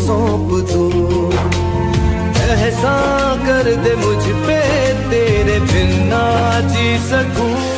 सौंप दूं। एहसान कर दे मुझ पे, तेरे बिन ना जी सकूं।